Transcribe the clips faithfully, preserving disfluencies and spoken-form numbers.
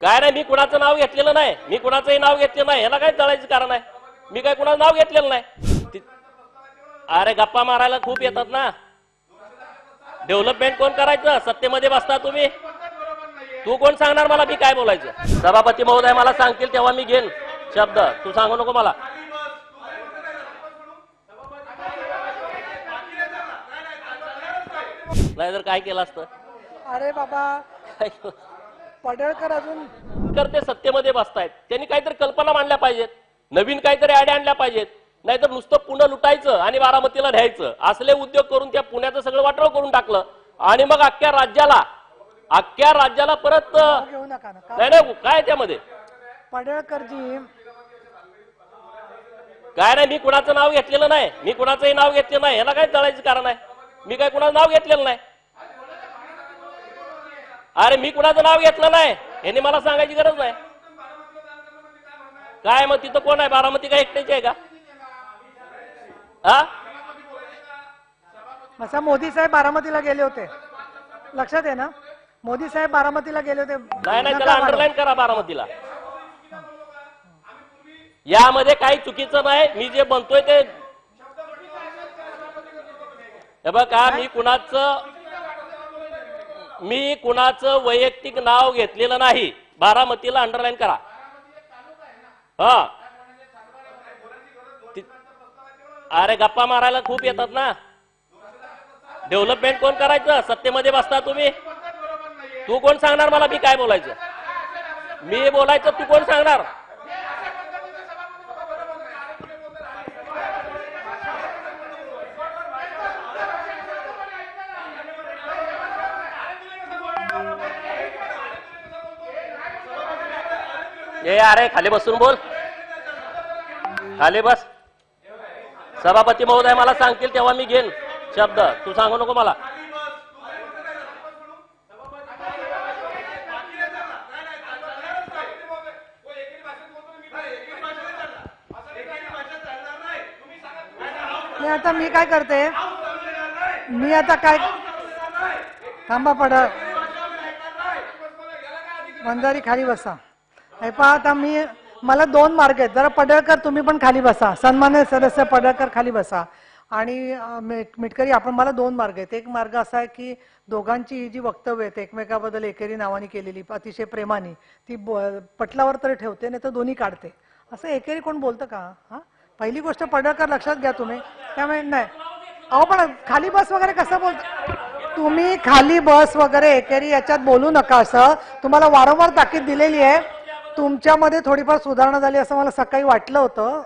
काय नाही, मी कुणाचं नाव घेतलेलं नाही, मी कुणाचंही नाव घेतलेलं नाही, याला काय जळायचं कारण आहे? मी काय कुणाचं नाव घेतलेलं नाही. अरे गप्पा मारायला खूप येतात ना. डेव्हलपमेंट कोण करायचं? सत्तेमध्ये बसता तुम्ही. तू कोण सांगणार मला मी काय बोलायचं? सभापती महोदय मला सांगतील तेव्हा मी घेईन शब्द, तू सांगू नको मला. नाही जर काय केलं असतं? अरे बाबा पडळकर अजून करते सत्तेमध्ये बसतायत, त्यांनी काहीतरी कल्पना मांडल्या पाहिजेत, नवीन काहीतरी आयडिया आणल्या पाहिजेत. नाहीतर नुसतं पुणे लुटायचं आणि बारामतीला न्यायचं असले उद्योग करून त्या पुण्याचं सगळं वाटोळ करून टाकलं आणि मग अख्ख्या राज्याला अख्ख्या राज्याला परत घेऊ नका ना. नाही नाही काय त्यामध्ये पडळकरजी काय नाही, मी कुणाचं नाव घेतलेलं नाही, मी कुणाचंही नाव घेतलेलं नाही, याला काय जळायचं कारण आहे? मी काय कुणाचं नाव घेतलेलं नाही. अरे मी कुणाचं नाव घेतलं नाही, यांनी मला सांगायची गरज नाही. काय मग तिथं कोण आहे? बारामती काय एकट्याची आहे का? हा मसा मोदी साहेब बारामतीला गेले होते, लक्षात आहे ना? मोदी साहेब बारामतीला गेले होते. नाही नाही, त्याला अंडरलाईन करा बारामतीला. यामध्ये काही चुकीचं नाही, मी जे बनतोय ते हे बघा. मी कुणाचं मी कुणाचं वैयक्तिक नाव घेतलेलं नाही. बारामतीला अंडरलाईन करा. हा अरे गप्पा मारायला खूप येतात ना. डेव्हलपमेंट कोण करायचं? सत्तेमध्ये बसता तुम्ही. तू कोण सांगणार मला मी काय बोलायचं? मी बोलायचं, तू कोण सांगणार? ए अरे खाली बसून बोल, खाली बस. सभापती महोदय मला सांगतील तेव्हा मी घेईन शब्द, तू सांगू नको मला. मी आता मी काय करते, मी आता काय थांबा पडळ मंदारी खाली बसा. हे पहा आता मी मला दोन मार्ग आहेत. जरा पडळकर तुम्ही पण खाली बसा, सन्मान्य सदस्य पडळकर खाली बसा. आणि मिटकरी आपण, मला दोन मार्ग आहेत. एक मार्ग असा आहे की दोघांची ही जी वक्तव्य आहेत एकमेकाबद्दल एकेरी नावाने केलेली अतिशय प्रेमाने, ती पटलावर तरी ठेवते, नाही तर दोन्ही काढते. असं एकेरी कोण बोलतं का? हा पहिली गोष्ट पडळकर लक्षात घ्या तुम्ही. त्यामुळे नाही अहो, पण खाली बस वगैरे कसं बोलत तुम्ही? खाली बस वगैरे एकेरी याच्यात बोलू नका असं तुम्हाला वारंवार ताकीद दिलेली आहे. तुमच्यामध्ये थोडीफार सुधारणा झाली असं मला सकाळी वाटलं होतं,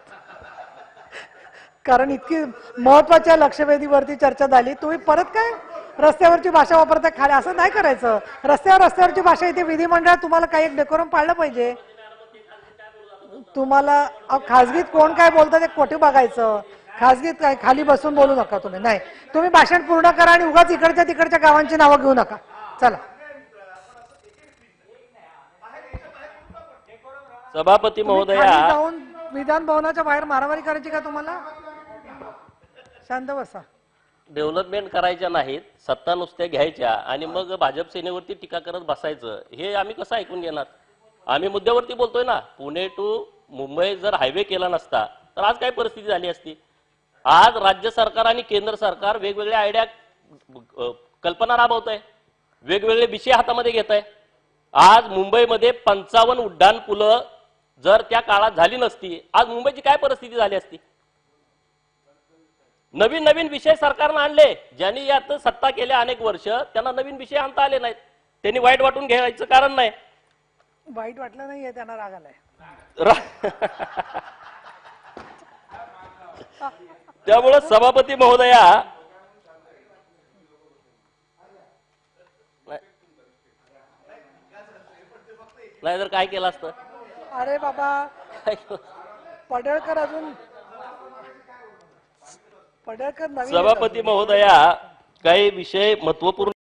कारण इतकी महत्वाच्या लक्षवेधीवरती चर्चा झाली. तुम्ही परत काय रस्त्यावरची भाषा वापरताय? खाली असं नाही करायचं. रस्त्यावर रस्त्यावरची भाषा इथे विधिमंडळात तुम्हाला काही एक डेकोरम पाळलं पाहिजे. तुम्हाला खासगीत कोण काय बोलतं ते कोठे बघायचं? खासगीत काय खाली बसून बोलू नका तुम्ही. नाही, तुम्ही भाषण पूर्ण करा आणि उगाच इकडच्या तिकडच्या गावांची नावं घेऊ नका. चला. सभापती महोदया जाऊन विधान भवनाच्या बाहेर मारामारी करायची का तुम्हाला? शांत बसा. डेव्हलपमेंट करायच्या नाहीत, सत्ता नुसत्या घ्यायच्या आणि मग भाजप सेनेवरती टीका करत बसायचं, हे आम्ही कसं ऐकून घेणार? आम्ही मुद्द्यावरती बोलतोय ना. पुणे टू मुंबई जर हायवे केला नसता तर आज काय परिस्थिती झाली असती? आज राज्य सरकार आणि केंद्र सरकार वेगवेगळ्या आयडिया कल्पना राबवत आहे, वेगवेगळे विषय हातामध्ये घेत आहे. आज मुंबईमध्ये पंचावन्न उड्डाण पुलं जर त्या काळात झाली नसती, आज मुंबईची काय परिस्थिती झाली असती? नवीन नवीन विषय सरकारनं आणले. ज्यांनी यात सत्ता केल्या अनेक वर्ष, त्यांना नवीन विषय आणता आले नाहीत. त्यांनी वाईट वाटून घ्यायचं कारण नाही. वाईट वाटलं नाहीये, त्यांना राग आलाय. त्यामुळे सभापती महोदया नाही जर काय केलं असतं? अरे बाबा पडळकर अजून पडळकर नवीन सभापती महोदया काही विषय महत्वपूर्ण